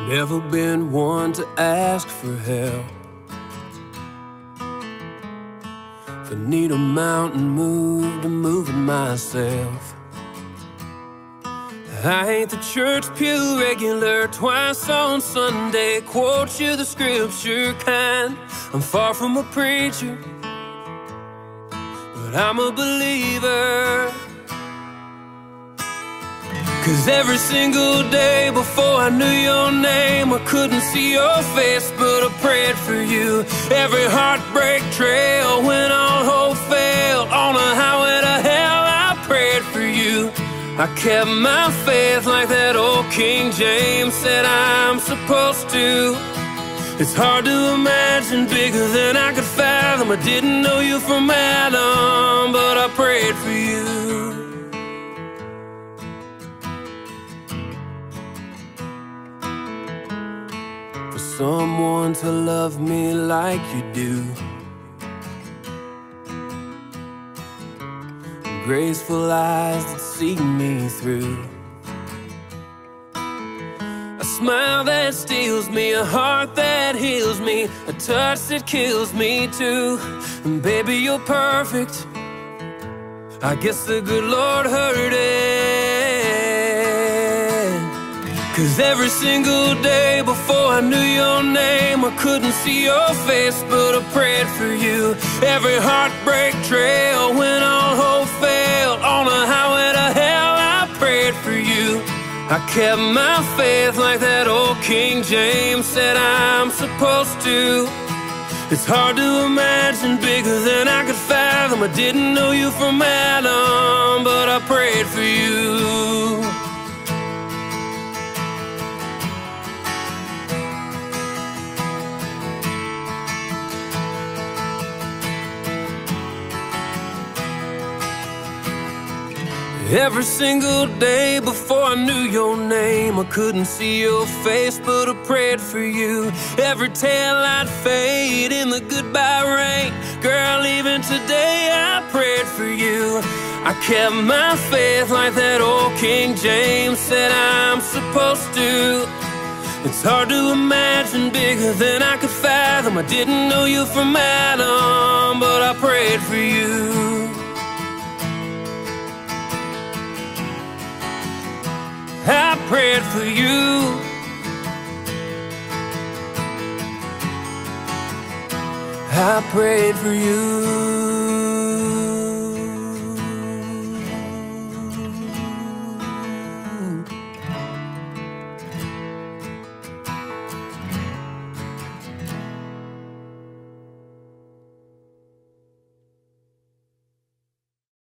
Never been one to ask for help. If I need a mountain moved, I'm moving myself. I ain't the church pew regular, twice on Sunday, quote you the scripture kind. I'm far from a preacher, but I'm a believer. 'Cause every single day before I knew your name, I couldn't see your face, but I prayed for you. Every heartbreak trail when all hope failed, on a highway to hell, I prayed for you. I kept my faith like that old King James said I'm supposed to. It's hard to imagine bigger than I could fathom. I didn't know you from Adam, but I prayed for you. For someone to love me like you do, graceful eyes that see me through, a smile that steals me, a heart that heals me, a touch that kills me too. And baby, you're perfect. I guess the good Lord heard it. 'Cause every single day before I knew your name, I couldn't see your face, but I prayed for you. Every heartbreak trail when all hope failed, on a highway to hell, I prayed for you. I kept my faith like that old King James said I'm supposed to. It's hard to imagine bigger than I could fathom. I didn't know you from Adam, but I prayed for you. Every single day before I knew your name, I couldn't see your face, but I prayed for you. Every taillight fade in the goodbye rain, girl, even today I prayed for you. I kept my faith like that old King James said I'm supposed to. It's hard to imagine bigger than I could fathom. I didn't know you from Adam, but I prayed for you. I prayed for you. I prayed for you.